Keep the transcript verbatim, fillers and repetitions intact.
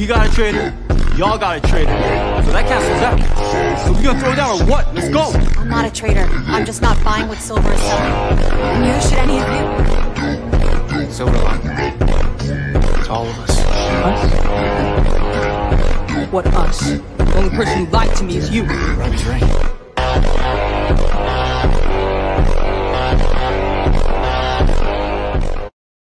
he got a trader, y'all got a trader. So that cancels out. So we gonna throw down or what? Let's go! I'm not a trader. I'm just not buying what Silver is selling. Neither should any of you. Silver line. It's all of us. Us? What us? The only person who lied to me is you. Robbie's right.